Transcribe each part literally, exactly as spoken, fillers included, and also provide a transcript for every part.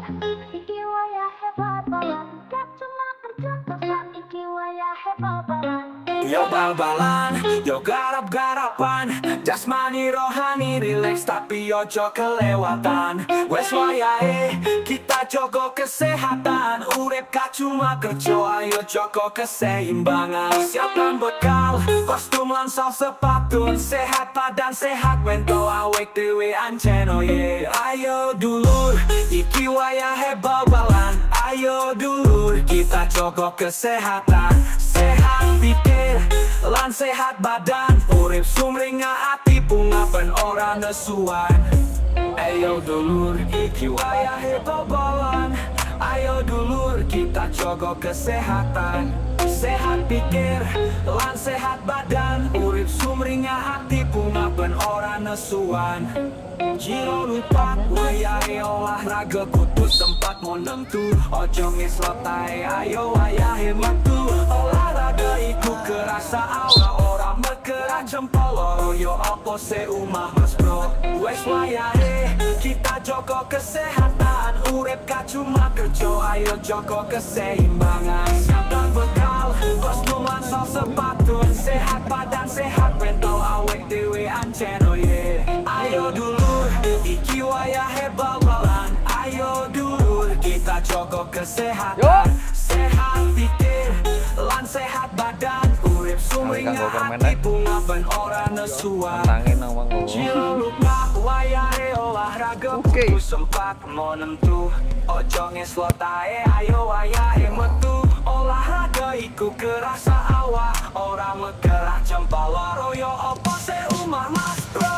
iki wayahe bal-balan, gak cuma kerja tosan, iki wayahe bal-balan. Yo bal-balan, yo garap-garapan, jasmani rohani relax tapi ojo kelewatan. Wes wayahe kita jogo kesehatan, urip gak cuma kerja, ayo jogo keseimbangan. Siapkan bekal, kostum lan sos sepatu, sehat badan sehat mental awake dhewe ancen oh yeah. Ayo dulur, iki wayahe bal-balan, ayo dulur kita jogo kesehatan. Sehat pikir, lan sehat badan, urip sumringah ati pungapen ora nesuan. Ayo dulur, iki wayahe bal-balan, ayo dulur kita jogo kesehatan. Sehat pikir, lan sehat badan, urip sumringah ati pungapen ora nesuan. Jiro lupa, wayahe olahraga kudu sempat monentu, ojo ngeslotai ayo wayahe metu. Olahraga iku kerasa aura, ora megera jempol loro yo opo se umah mas bro. Wes wayahe kita jogo kesehatan, urip gak cuma kerja, ayo jogo keseimbangan. Siapkan bekal, kostum lan sos sepatu, sehat badan sehat mental awake dhewe ancen oh yeah. Ayo dulur, iki wayahe bal-balan, ayo dulur kita jogo kesehatan. Sehat pikir, lan sehat badan, urip sumringah hati pungapen ora nesuan. Jiro lupa wayahe olahraga kudu sempat monentu, ojo ngeslotae ayo wayahe metu. Olahraga iku kerasa awak, ora megera jempol loro yo opo se umah mas bro.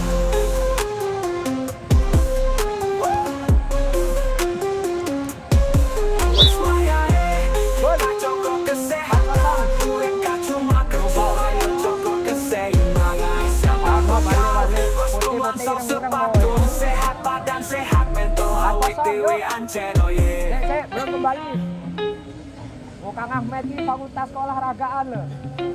Sepatu sehat badan sehat mental awake dhewe ancen oh yeah. Cek, cek, belum kembali. Oh Kang Ahmed ini fakultas keolahragaan loh.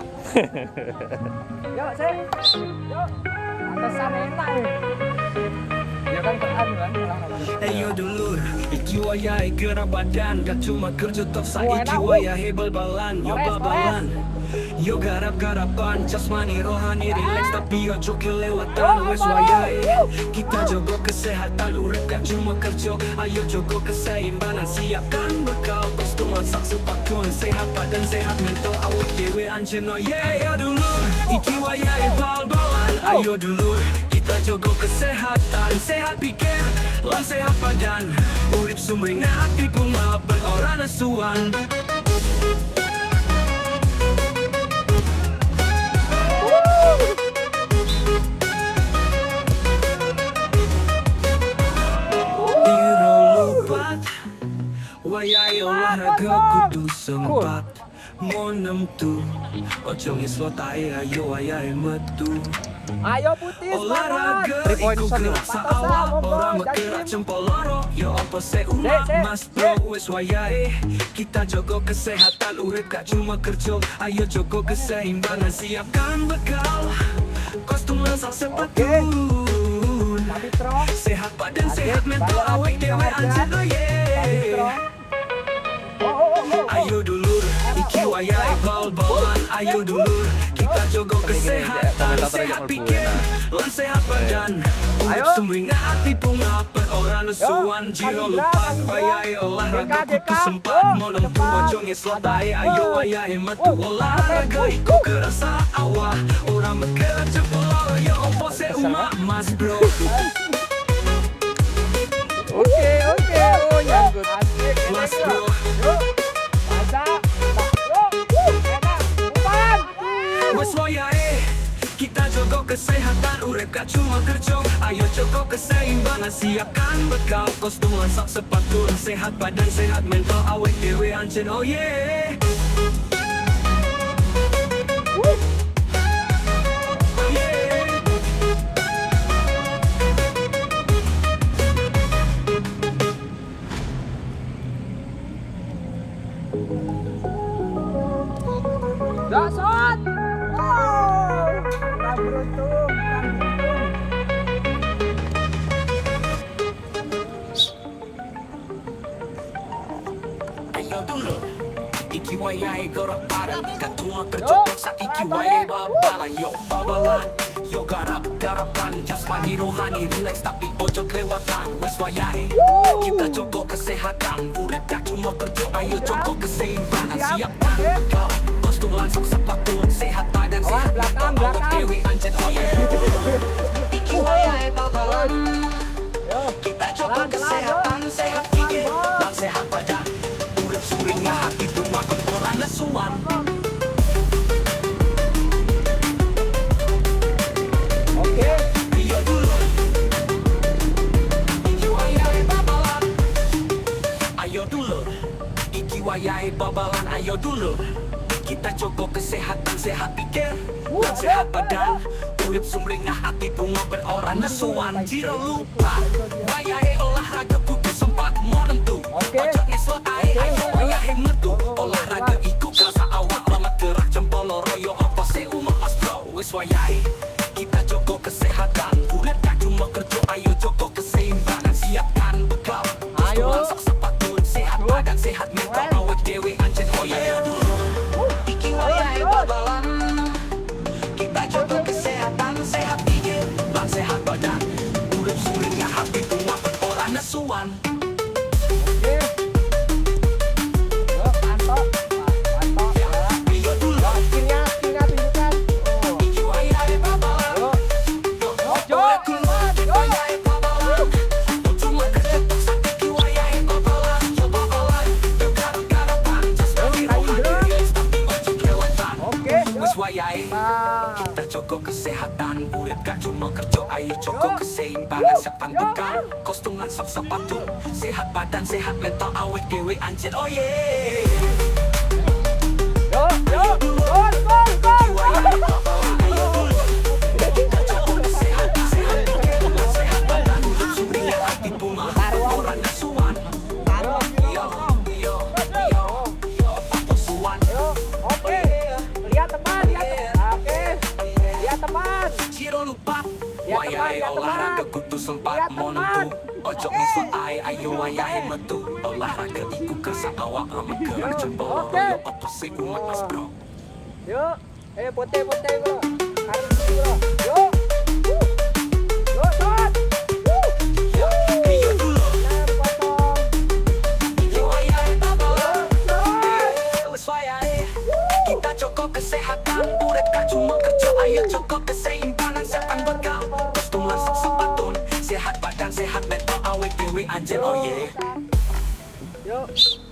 Yuk, cek. Yuk. Pantesan enak ya. Ya kan kan kan olahraga. Ayo dulur, iki wayahe gerak badan, gak cuma kerja tok saiki wayahe bal-balan, yo bal-balan. Yo garap-garapan, jasmani rohani relax tapi ojo kelewatan. Wes wayahe kita jogo kesehatan, urip gak cuma kerja, ayo jogo keseimbangan. Siapkan bekal, kostum lan sak sepatu, sehat badan sehat mental awake dhewe ancen oh yeah. Ayo dulur, iki wayahe bal-balan, ayo dulur kita jogo kesehatan. Sehat pikir, lan sehat badan, urip sumringah ati pungapen ora nesuan. Wayahe olahraga kudu sempat monentu, ojo ngeslotae ayo wayahe metu. Ayo putih olahraga iku kerasa awak, ora megera jempol loro yo opo se umah mas bro. Wes wayahe kita jogo kesehatan, urip gak cuma kerja, ayo jogo keseimbangan. Siapkan bekal, kostum lan sak sepatu, sehat badan sehat mental awake dhewe ancen oh yeah. Ayo dulur, iki wayahe bal-balan, ayo dulur kita jogo kesehatan. Sehat pikir, lan sehat badan, urip sumringah ati pungapen ora nesuan. Jiro lupa wayahe olahraga kudu sempat monentu, ojo ngeslotae ayo wayahe metu. Olahraga iku kerasa awak, ora megera jempol loro yo opo se umah mas bro. Oke oke, oh nyangkut asik mas bro. Wes wayahe kita jogo kesehatan, urip gak cuma kerja, ayo jogo keseimbangan. Siapkan bekal, kostum lan sak sepatu, sehat badan sehat mental awake dhewe ancen oh yeah. Dasot! Oh! Kurang beruntung, kurang beruntung. ayo dulu. Iki wayahe gorok bareng, ketua kerja sak iki wayahe babalan. Yo babalan, yo garap garapan, jasmani rohani relax tapi ojo kelewatan. Wes wayahe kita jaga kesehatan, urip gak cuma kerja, ayo jaga keseimbangan. Siapkan bekal, kostum langsung sepatu, sehat badan sehat mental, awak dewe anjen oye. Iki wayahe babalan, kita jaga kesehatan, sehat pikir dan sehat badan. Urip suringnya hati rumah orang lesuan. Oke. Ayo dulu. Iki wayahe babalan. Ayo dulu. Iki wayahe babalan. Ayo dulu. Kita jaga kesehatan, sehat pikir dan sehat badan. Urip sumringah hati bunga berorang nesuan. Jiro lupa wayahe olahraga buku sempat menentu. Ojo ngesot ae ayo wayahe metu. Olahraga iku kasa awak lemat gerak jempol royo apa se umah astro. Wis wayahe kita jaga kesehatan, urip gak cuma kerja, ayo jaga keseimbangan. Siapkan bekal, Ayo. langsung sepatu, sehat badan sehat mental, awak dewe anjen oye. Iki wayahe babalan, kita jaga kesehatan, sehat pikir dan sehat badan. Urip suringnya hati bunga orang nesuan. Oke. Yo, pantok. Pantok. Ayo dulu. Skillnya, skillnya tunjukkan. Oh. Iki wayahe babalan. Yo. Yo, boleh keluar. Iki wayahe babalan. Yo cuma kerja tok sak iki wayahe babalan. Yo babalan. Yo garap-garapan, jasmani rohani relax tapi ojo kelewatan. Oke. Yo. Wis wayahe Nah. kita jaga kesehatan, urip gak cuma kerja, ayo jaga keseimbangan. Siapkan bekal, kostum langsung sepatu, sehat badan sehat mental, awet dewe anjir oye. Yo, yo. Gol, gol, gol. Yo, oke. Lihat teman, lihat. Oke. Lihat teman. Wayahe olahraga kudu sempat menentu. Ojo misut ae ayo wayahe metu. Olahraga iku kasa awak ama gerak jempol royo apa sih umat mas bro. Yo, eh pote pote bro. Harus bro. Yo. Wuh. Yo, shot. Wuh. Ayo dulu. Nah, potong. Iki wayahe babalan. Shot. Wes wayahe kita jaga kesehatan, urip gak cuma kerja, ayo jaga keseimbangan. Siapkan bekal, kostum langsung sepatu, sehat badan sehat mental, awet dewe anjir oye. Yo.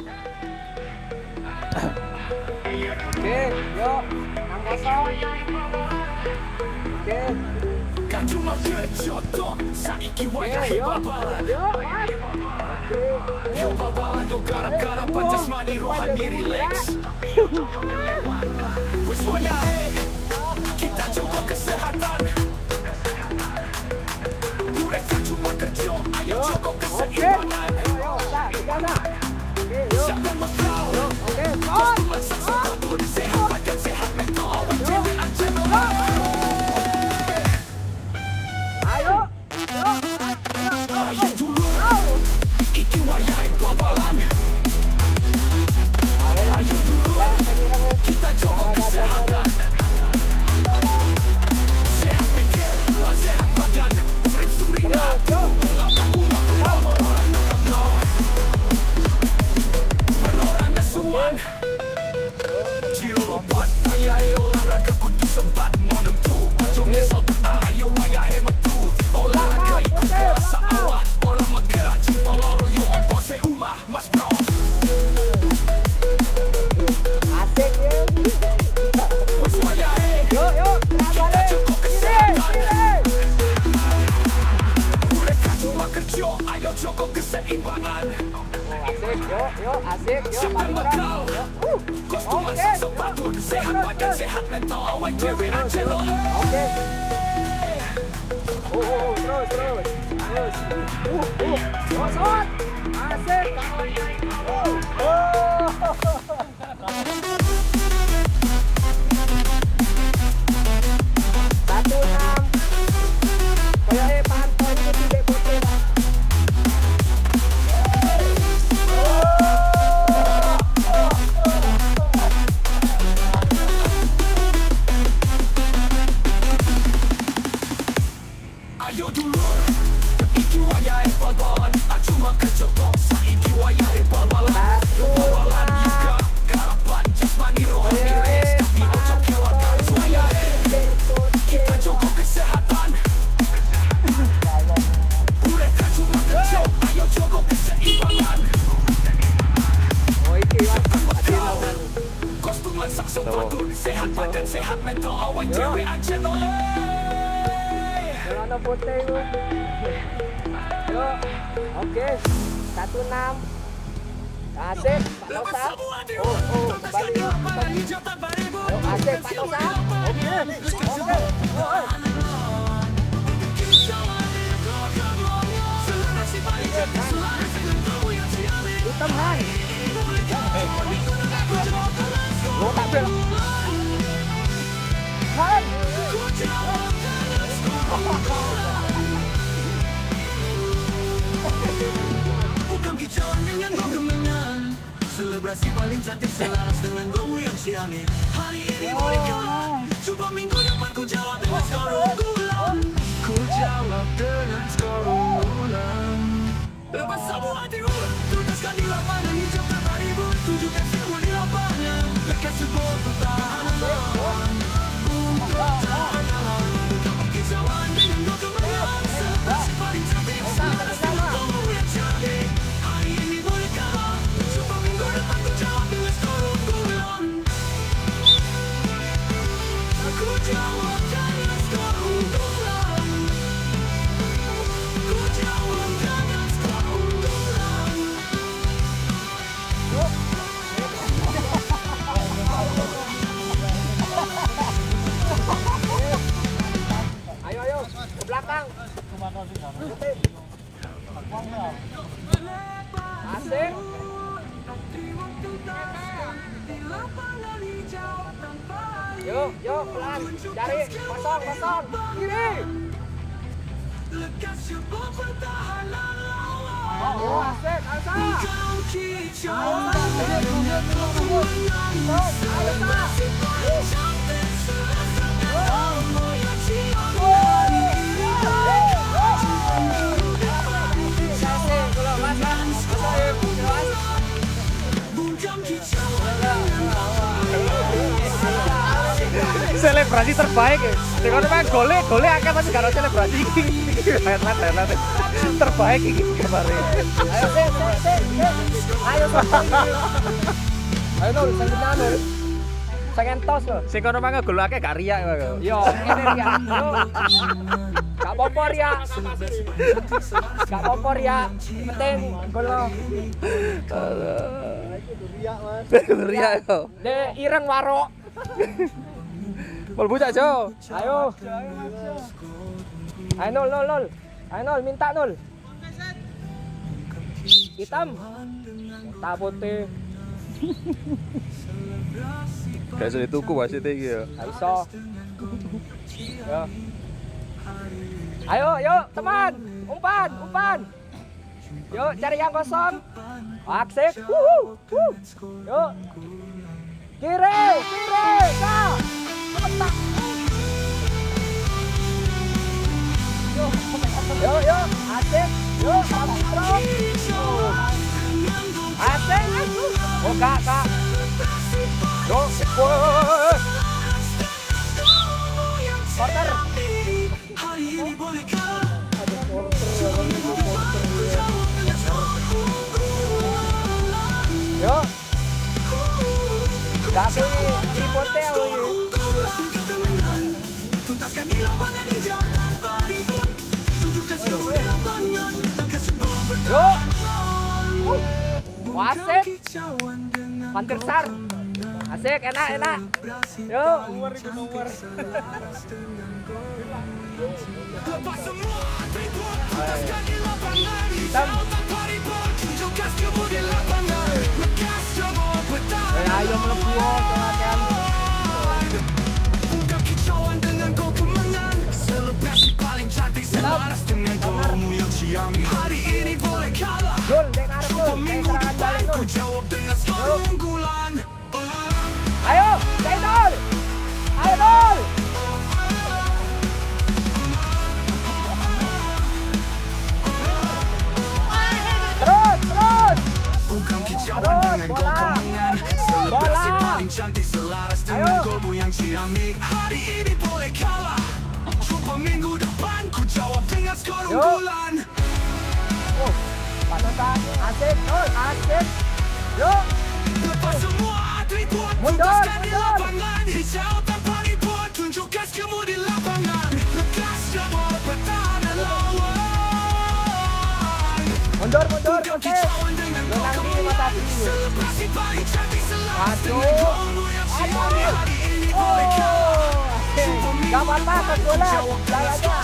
Oke, yo. enam kosong. Oke. Gak cuma kerja tok, saiki Oke, wayahe yo. babalan. Yo, mas. Oke. Yo babalan yo garap-garapan, jasmani rohani relax. Wes wayahe kita jaga kesehatan, urip gak cuma kerja, ayo jaga Oke. keseimbangan. Yo, yo, dah, tiga dah. Oke, yo. Siapkan bekal, Oke, shot. langsung sepatu, sehat badan sehat mental, awet dewe anjir oye. Ayo. Yo. Ayo. Ayo dulu, iki wayahe babalan. Ayo dulu, kita jaga kesehatan, sehat pikir, sehat badan, urip sumringah, lapang umat lama, menorang nesuan. Jiro lompat, wayahe olahraga kudu sempat menentu. Ojo ngesot, ayo wayahe metu. Olahraga iku rasa awak, orang menggerak jempol royo apa se umah mas bro. Asik ya. Wes wayahe Yo, yo. Serang balik. jaga Kiri, kesehatan, kiri. urip gak cuma kerja, ayo jaga keseimbangan. Asik, yo, yo, asik, yo, Siapkan paling bekal, orang. Yo, uh, kostum oke. langsung sepatu, sehat badan sehat mental, awet dewe anjir oye. Oke. Oh, oh, oh, terus, terus, terus. Uh, uh, oh, shot. Asik. Oh, satu enam. Kayaknya pantau ini tidak putih, Pak. sehat badan, sehat mental, awak cewek aja noleh. Jangan ada foto itu. Yuk, oke, satu enam. Asik, Pak Tosa. Oh, oh, kembali yuk. Yuk, asik, Pak Tosa. Oke, oke. Oh, hitam Han. Lo tak bel. Han. Bukan kicauan dengan kau kemenangan, selebrasi paling cantik selaras dengan gomu yang ciamik. Hari ini boleh kalah, coba minggu depan ku jawab dengan skor unggulan. Ku jawab dengan skor unggulan. Lepas sabu hatiku, tuntaskan di lapangan hijau tanpa ribut, tunjukkan semua di lapangan. Lekas sebuah pertahanan lawan, pertahanan. Bukan kicauan dengan kau kemenangan, selebrasi paling cantik selaras dengan gomu yang ciamik. Hari ini boleh kalah, coba minggu depan ku jawab dengan skor unggulan. Ku jawab dengan skor unggulan. Ku jawab dengan skor unggulan. Ayo, ayo, ke belakang. Asik. Yuk, yuk, pelan. Cari kosong, kosong. Kiri. Lekas sebuah pertahanan lawan. Oh, asik, Alsa. Kau kicauan Ayo, dengan kau kemenangan, selebrasi paling cantik selaras dengan gomu yang ciamik. Bukan kicauan dengan kau Selebrasi terbaik ya. Di kono mah gole, gole akeh tapi gak ono selebrasi iki. Highlight, highlight. Terbaik iki kemarin. Ayo, sik, sik, sik, sik. Ayo, sosok. Ayo, Nul, sanggina, Nul. Sangen tos loh. Sing kono mah gol akeh gak riak kok. Yo, ini Ria. Yo. Gak apa-apa Ria. Gak apa-apa Ria. Penting gol lo. Riak yo. De ireng warok. Mlebu cak Jo. Ayo. Ayo Nul, Nul, Nul. Ayo Nul, minta Nul. Hitam. Tak putih. Gak iso dituku wasit iki ya. Gak iso. Yo. Ayo, yuk, teman. Umpan, umpan. Yuk, cari yang kosong. Asik. Wuhu. Wuh. Yuk. Kiri, kiri, kak. Ketak. Yuk, yuk, yuk. Asik. Yuk, kami terus. Asik. Oh, kak, kak. Yuk, woi. Corner. hari ini boleh kalah. Yuk. Kaki tripote aku ini. Tuntaskan di lapangan hijau tanpa ribut, tunjukkan semua di lapangan. Lekas sebuah Yuk. Wasit. kicauan dengan Van der Sar. Asik, enak, enak. Yuk. lepas semua atribut, tuntaskan di lapangan hijau Hitam. tanpa ribut, tunjukkan semua di lapangan. Lekas sebuah pertahanan. Eh, ayo mlebu latihan. Bukan kicauan dengan gol kemenangan, selebrasi paling cantik selaras dengan golmu yang ciamik. Hari ini boleh kalah, Jul, dek ngarep lu. Kayak minggu serangan depan balik ku lu. jawab dengan skor unggulan. Ayo, Cek Dul. Ayo Dul. Terus, terus. Bukan kicauan Terus, dengan gol bola. kemenangan, selebrasi Bola. paling cantik selaras dengan Ayo. golmu yang ciamik. Hari ini boleh kalah, coba minggu depan ku jawab dengan skor Yuk. unggulan. Oh, patasan. Asik, Dul. Asik. Yuk. Lepas semua atribut, Mundur, tuntaskan di mundur. lapangan hijau hijau tanpa ribut, tunjukkan skillmu di lapangan. Lekas jawab pertahanan lawan. Mundur, mundur, Kosek. Menang di mata biru. Selebrasi paling cantik selalu Aduh. dengan golmu yang siap hari ini boleh kalah. Gak apa-apa, ke bola. Jalan aja.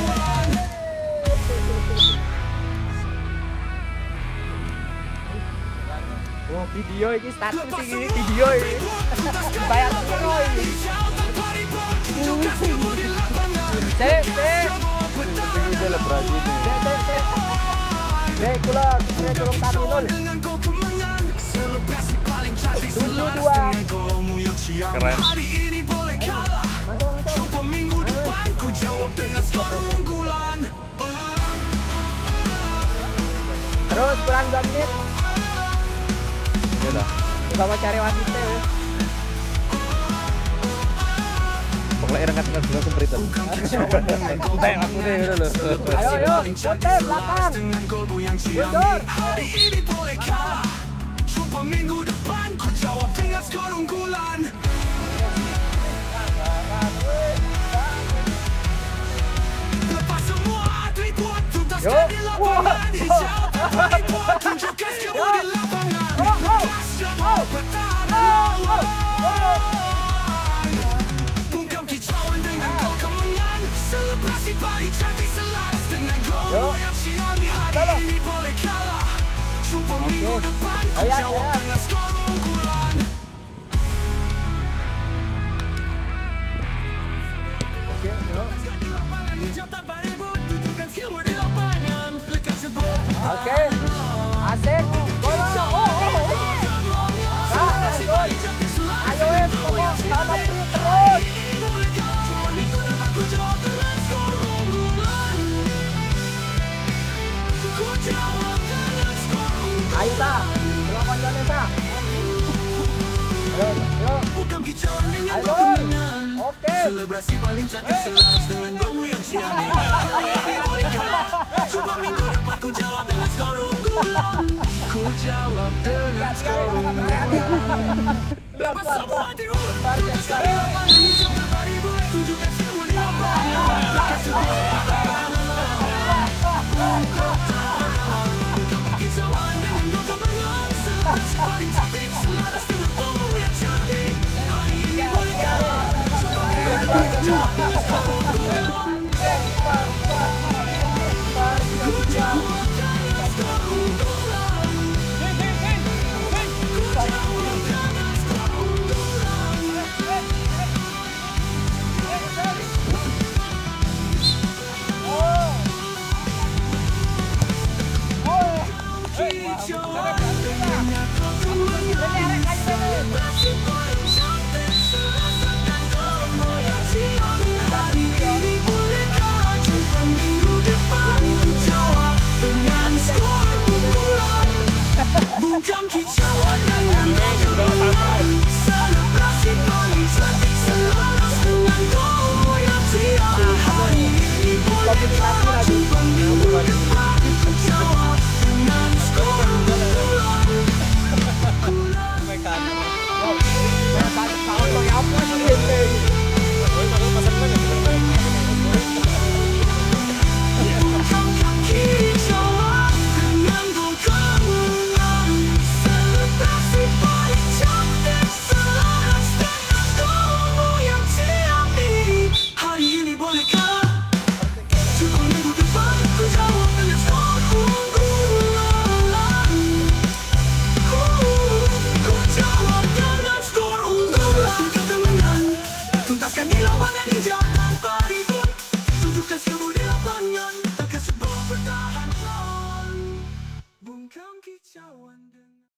Oh, video ini status ini video ini. Bayar terus ini. Cek, cek. Ini selebrasi nih. Cek, cek, cek. Cek, kula, kula tolong kami nol. Tujuh dua. Keren. Coba minggu depan ku jawab dengan skor unggulan. Terus kurang dua menit. Ya dah. Coba mau cari wasitnya. Ya. Pokoknya ireng kan dulu sempritan. Entek aku deh dulu. Ayo, ayo, putar belakang. Mundur. Hari ini boleh kalah. Coba minggu depan ku jawab dengan skor unggulan. Lepas semua atlet buat tuntaskan di lapangan. Hijau tanpa ribut, tunjukkan skillmu di lapangan. Lekas jawab pertahanan lawan. Bungkam kicauan dengan gol kemenangan. Selebrasi paling cantik selaras dengan golmu yang siami. Hari ini boleh kalah. Coba minggu depan ku Ayo, jawab ayo. dengan skor unggulan. Hijau tanpa ribut, tunjukkan skillmu di lapangan. Lekas jawab Oke. Asik. Bola. Oh, oh, oh. Kak, lanjut. Ayo, Em. Pokok sama Pri terus. Ayo, Ta. Belum konjolnya, Ta. Ayo, ayo. Ayo. Oke. Selebrasi paling cantik selaras dengan golmu yang siami. Coba minggu depan ku jawab dengan skor unggulan. Ku jawab dengan skor unggulan. Lepas semua diurut, tunjukkan di lapangan. Hijau tanpa ribut, tunjukkan skillmu di lapangan. Lekas jawab pertahanan lawan. Kicauan dengan gol kemenangan. Selebrasi paling cantik selaras dengan golmu yang cantik. Hari ini boleh kalah. Coba minggu depan ku jawab dengan skor unggulan. Ku jawab dengan skor unggulan. Ku jawab dengan skor unggulan. Kicauan dengan gol kemenangan. Selebrasi paling cantik selaras dengan golmu yang siami. Hari ini boleh kalah. Coba minggu depan ku jawab dengan skor unggulan. Bukan kicauan dengan gol kemenangan. Selebrasi paling cantik selaras dengan golmu yang siami. Hari ini boleh kalah. Coba minggu depan ku jawab dengan skor unggulan. Kicauan dengan gol kemenangan. Selebrasi paling cantik selaras dengan golmu yang siami. Hari ini boleh kalah. Coba minggu depan ku jawab dengan skor unggulan. Ku jawab dengan skor unggulan. Kemenangan, tuntaskan di lapangan. Hijau tanpa ribut, tunjukkan skillmu di lapangan. Lekas jawab pertahanan lawan. Bungkam kicauan.